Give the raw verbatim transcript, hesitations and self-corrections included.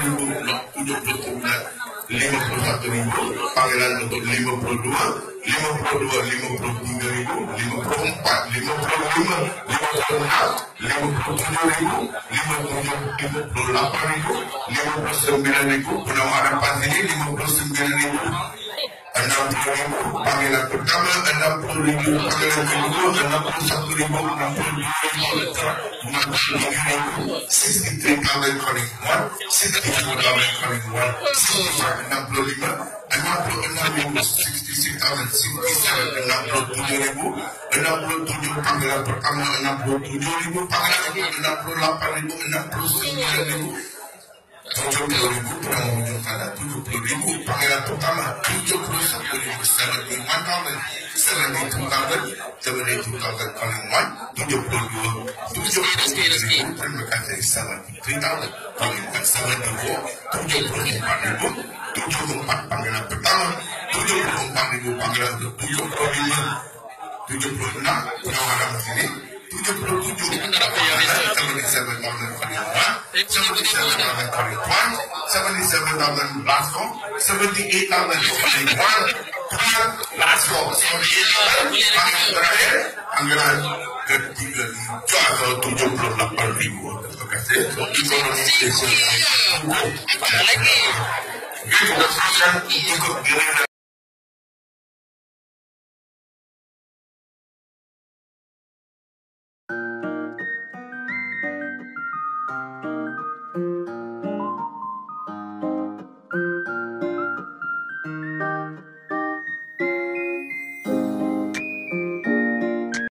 ribu tujuh puluh sembilan, lima puluh satu ribu. Panggilan untuk lima puluh dua, lima puluh dua, lima puluh tiga ribu, lima puluh empat, lima puluh lima, lima puluh enam, lima puluh tujuh ribu, lima puluh tujuh, lima puluh delapan ribu, lima puluh sembilan ribu. Penawaran pasti ini lima puluh sembilan ribu. enam puluh ribu panggilan pertama, enam puluh ribu panggilan kedua, enam puluh satu ribu, enam puluh dua ribu, enam puluh tiga ribu, sixty-three thousand calling one, sixty-four thousand calling one, sixty-five, enam puluh lima, enam puluh enam ribu, sixty-six thousand, sixty-seven, enam puluh tujuh ribu, enam puluh tujuh panggilan pertama, enam puluh tujuh ribu panggilan kedua, enam puluh delapan ribu, enam puluh sembilan ribu, tujuh puluh ribu kurang ujung sana, tujuh puluh ribu panggilan pertama, tujuh puluh satu ribu, seventy-one thousand, seventy-two thousand, seventy-two thousand calling one, tujuh puluh dua, tujuh puluh ribu, terima kasih, seventy-three thousand calling one, seventy-four, tujuh puluh empat ribu, tujuh puluh empat panggilan pertama, tujuh puluh empat ribu panggilan kedua, tujuh puluh lima, tujuh puluh enam penawaran sini, tujuh puluh tujuh, seventy-seven thousand calling one, seventy-seven thousand calling one, seventy-seven thousand last call, seventy-eight thousand calling one, last call, seventy-eight thousand panggilan terakhir, anggaran ketiga atau tujuh puluh delapan ribu. Terima kasih. Ekonomi stesen. Apa lagi? Kita teruskan ikut gerindra.